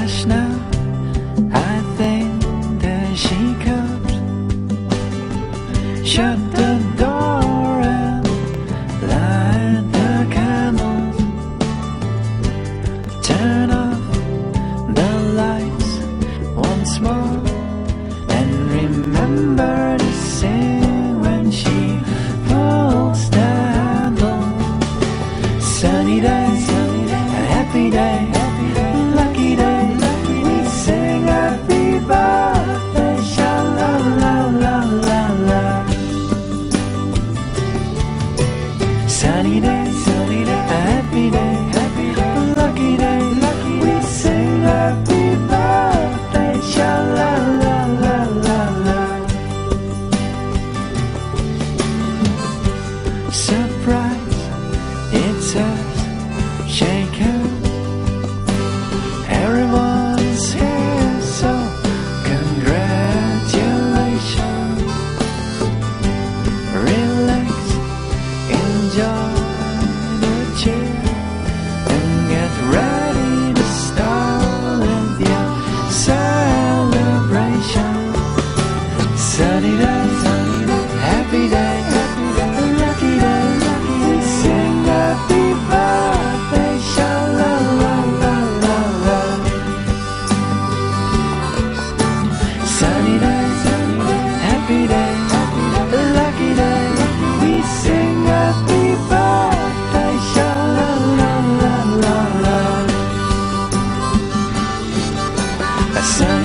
hush now, I think that she comes. Shut the door and light the candles. Turn off the lights once more, and remember to sing when she pulls the handle. Sunny day, a happy day, lucky day, we sing happy birthday, sha-la-la-la-la-la. Sunny day, a happy day, lucky day, we sing happy birthday, sha-la-la-la-la-la. Surprise, it's us, shake hands. Everyone's here, so congratulations. Relax, enjoy the cheer, and get ready to start with your celebration. Sunny day, happy day, lucky day, we sing happy birthday, sha-la-la-la-la-la. Sunny day, happy day, lucky day, we sing happy birthday, sha-la-la-la-la-la.